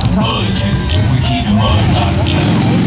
mud. We keep the mud out of town.